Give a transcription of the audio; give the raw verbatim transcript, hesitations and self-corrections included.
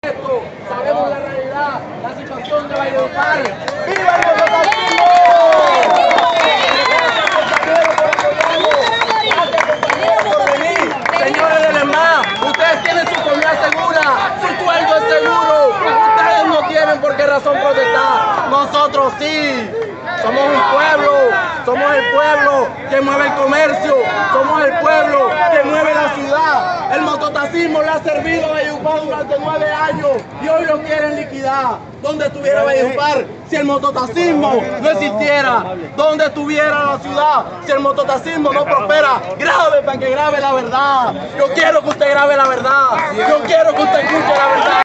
esto, sabemos la realidad, la situación de Valledupar. ¡Viva el mototaxismo! Señores del ESMAD, ustedes tienen su comida segura, su sueldo es seguro. Ustedes no tienen por qué razón protestar. Nosotros sí. Somos un pueblo, somos el pueblo que mueve el comercio, somos el pueblo que mueve la ciudad. El mototaxismo le ha servido a Valledupar durante nueve años y hoy lo quieren liquidar. ¿Dónde estuviera Valledupar si el mototaxismo no existiera? ¿Dónde estuviera la ciudad si el mototaxismo no prospera? Grave para que grabe la verdad. Yo quiero que usted grabe la verdad. Yo quiero que usted escuche la verdad.